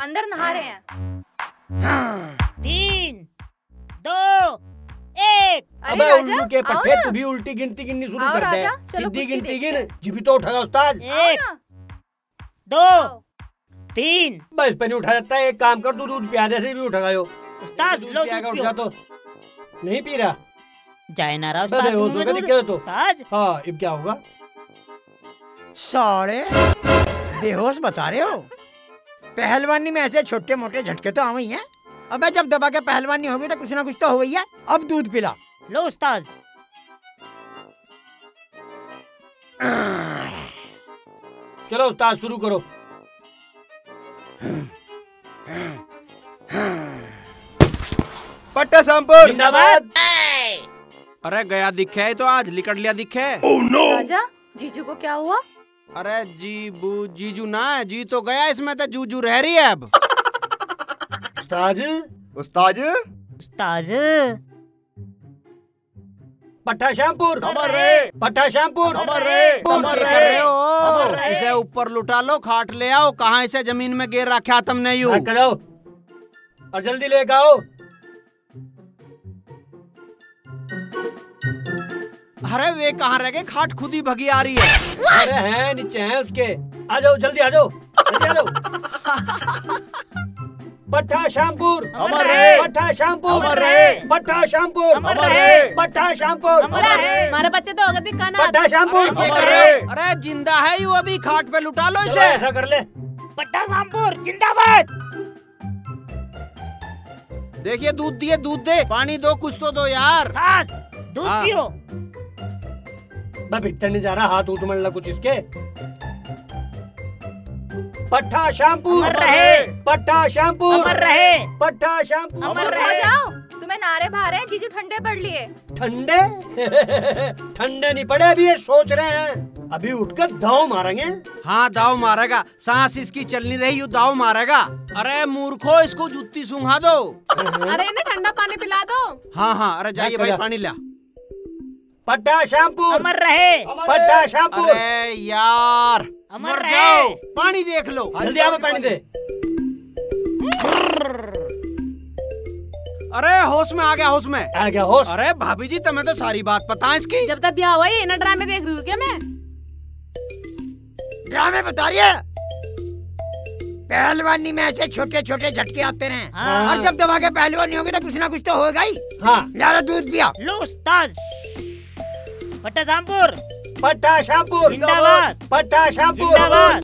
अंदर नहा रहे हैं। 3, 2, 1। अबे उल्लू के पट्टे, तू भी उल्टी गिनती गिननी शुरू कर दे। सीधी गिनती गिन, जीभी तो उठाएगा उस्ताद। 1, 2, 3। बस पे नहीं उठा जाता है। एक काम कर, तू दूध पिया दे, से भी उठा गयो। उस्ताद लो पियागा, उठ जा तो नहीं पी रहा। जाए ना रहा उस्ताद। तो हाँ, अब क्या होगा? साले बेहोश बता रहे हो? पहलवानी में ऐसे छोटे मोटे झटके तो आवे ही हैं। अबे जब दबा के पहलवानी होगी तो कुछ ना कुछ तो हो गई है। अब दूध पिला। लो उस्ताद। चलो उस्ताद शुरू करो। पट्टा शामपुर जिंदाबाद। अरे गया दिखे तो आज लिकड़ लिया दिखे। राजा, जीजू को क्या हुआ? अरे जीजू ना है, जी तो गया, इसमें तो जूजू रह रही है अब। उस्ताद उस्ताद उस्ताद पट्टा शामपुर, रे पट्टा शामपुर, रहे हो। इसे ऊपर लुटा लो, खाट ले आओ। कहाँ इसे जमीन में गिर रखा तुमने यूं? करो और जल्दी लेके आओ। अरे वे कहाँ रह गए? खाट खुद ही भगी आ रही है। अरे हैं नीचे हैं उसके। आ जाओ जल्दी, आ जाओ जल्दी, आ जाओ। पट्टा शामपुर, पट्टा शामपुर, पट्टा शामपुर, पट्टा शामपुर, हमारे बच्चे तो होगा दिखाना। पट्टा शामपुर। अरे जिंदा है यू, अभी खाट पे लुटा लो इसे। ऐसा कर ले। पट्टा शामपुर जिंदाबाद। देखिए दूध दिए, दूध दे, पानी दो, कुछ तो दो यार। दूध पियो। मैं भीतर नहीं जा रहा, हाथ उठ मरला कुछ इसके। पट्टा शामपुर, अमर रहे। पट्टा शामपुर, अमर रहे। पट्टा शामपुर। अमर हो रहे। जाओ, तुम्हें नारे भा रहे हैं। जीजू ठंडे पड़ लिए। ठंडे ठंडे नहीं पड़े, अभी ये सोच रहे हैं। अभी उठकर दाव मारेंगे। हाँ दाव मारेगा, सांस इसकी चल नहीं रही, यू दाव मारेगा। अरे मूर्खो, इसको जुत्ती सूंघा दो। अरे इन्हें ठंडा पानी पिला दो। हाँ, अरे जाइए भाई, पानी ला। पट्टा शामपुर, अमर रहे। पट्टा शामपुर। अरे यार अमर मर रहे। जाओ, पानी देख लो। जल्दी आओ, पानी दे। अरे होश में आ गया, होश में आ गया होश। अरे भाभी जी, तुम्हें तो सारी बात पता है इसकी। जब तक ब्याह हुआ ये ना ड्रामे देख रही हूँ क्या मैं? ड्रामे बता रही है? पहलवानी में ऐसे छोटे छोटे झटके आते रहे। हाँ। और जब दबा के पहलवानी होगी तो कुछ ना कुछ तो होगा ही। हाँ, ला दूध पिया। लो उस्ताद। पट्टा शामपुर पट्टा शामपुर, जिंदाबाद। पट्टा शामपुर। जिंदाबाद।